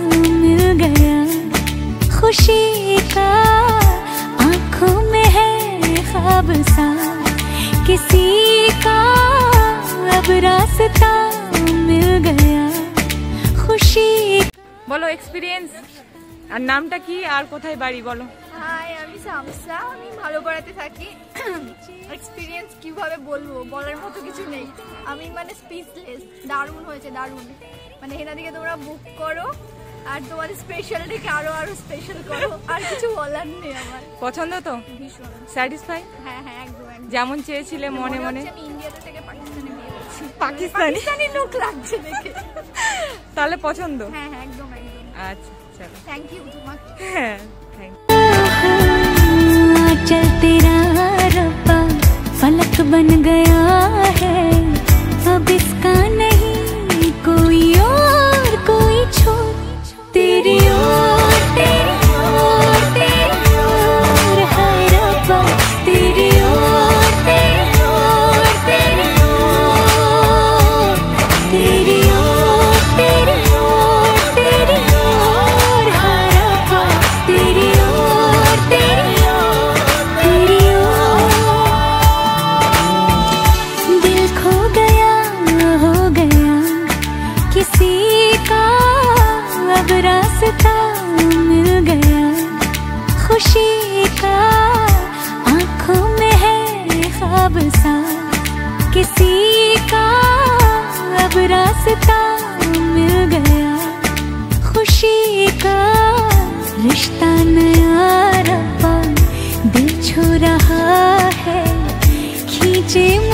मिल गया खुशी का, आंखों में है ख्वाब सा किसी का, अब रास्ता मिल गया खुशी। বলো এক্সপেরিয়েন্স আর নামটা কি আর কোথায় বাড়ি বলো। হাই, আমি শামসা, আমি ভালোপাড়াতে থাকি। এক্সপেরিয়েন্স কিভাবে বলবো, বলার মতো কিছু নেই, আমি মানে স্পিচলেস। দারুণ হয়েছে, দারুণ। মানে হেনাদিকে তোমরা বুক করো আর তোমাদের স্পেশাল ডেকে আরো আরো স্পেশাল করো, আর কিছু বলার নেই আমার। পছন্দ তো? ভীষণ স্যাটিসফাই? হ্যাঁ হ্যাঁ, একদম যেমন চেয়েছিলে মনে মনে। আমি ইন্ডিয়াতে থেকে পাকিস্তানে বিয়ে করছি। পাকিস্তানি লোক লাগছে দেখে। তাহলে পছন্দ? হ্যাঁ হ্যাঁ, একদম একদম। আচ্ছা চলো, থ্যাংক ইউ তোমাকে। হ্যাঁ থ্যাংক चल तेरा रब्बा फलक बन गया है, अब इसका नहीं कोई और कोई छोड़, तेरी ओर तेरी ओर तेरी ओर है रब्बा, तेरी ओर तेरी ओर तेरी ओर, तेरी ओर तेरी ओर तेरी ओर है रब्बा, तेरी ओर तेरी किसी का, अब रास्ता मिल गया खुशी का, आंखों में है ख्वाब सा किसी का, अब रास्ता मिल गया खुशी का, रिश्ता नया रब्बा दिल छू रहा है, खींचे